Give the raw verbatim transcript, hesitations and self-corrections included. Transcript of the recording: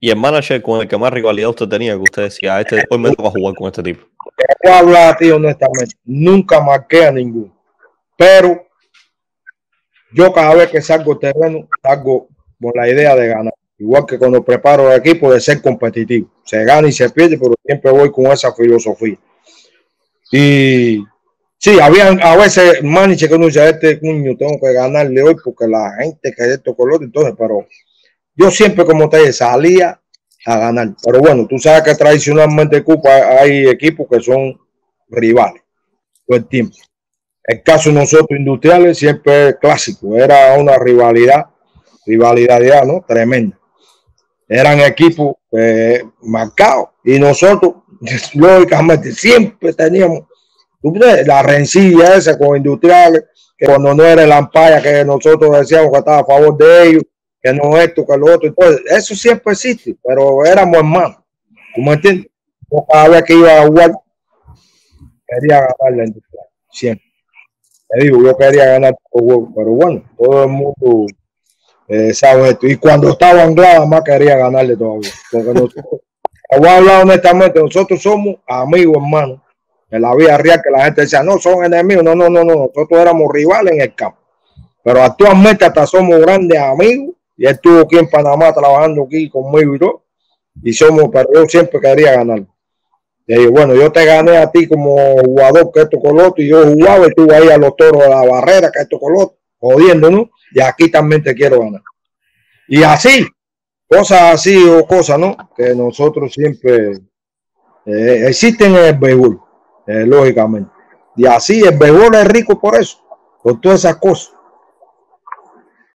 y el manager con el que más rivalidad usted tenía, que usted decía, este, hoy me toca jugar con este tipo. Voy a hablar a ti honestamente, nunca marqué a ninguno, pero yo cada vez que salgo al terreno, salgo con la idea de ganar. Igual que cuando preparo el equipo, de ser competitivo. Se gana y se pierde, pero siempre voy con esa filosofía. Y sí, habían a veces maniche que uno dice, este niño tengo que ganarle hoy porque la gente que esto con lo otro, entonces, pero yo siempre, como te dije, salía a ganar. Pero bueno, tú sabes que tradicionalmente en Cuba hay equipos que son rivales todo el tiempo. El caso de nosotros industriales siempre es clásico, era una rivalidad, rivalidad, ¿no? Tremenda. Eran equipos eh, marcados y nosotros, lógicamente, siempre teníamos la rencilla esa con industriales, que cuando no era el ampaya que nosotros decíamos que estaba a favor de ellos, que no esto, que lo otro. Entonces, eso siempre existe, pero éramos hermanos. ¿Tú me entiendes? Yo cada vez que iba a jugar, quería ganar la industrial, siempre. Te digo, yo quería ganar todo el juego, pero bueno, todo el mundo eh, sabe esto. Y cuando estaba Anglada, más quería ganarle todavía. Porque nosotros, voy a hablar honestamente, nosotros somos amigos, hermanos. En la vida real, que la gente decía, no, son enemigos. No, no, no, no. Nosotros éramos rivales en el campo. Pero actualmente hasta somos grandes amigos. Y él estuvo aquí en Panamá trabajando aquí conmigo y todo. Y somos, pero yo siempre quería ganar. Y yo, bueno, yo te gané a ti como jugador, que esto con lo otro, y yo jugaba y tú ahí a los toros de la barrera, que esto con lo otro, jodiendo, ¿no? Y aquí también te quiero ganar. Y así, cosas así o cosas, ¿no? Que nosotros siempre eh, existen en el béisbol, eh, lógicamente. Y así, el béisbol es rico por eso, por todas esas cosas.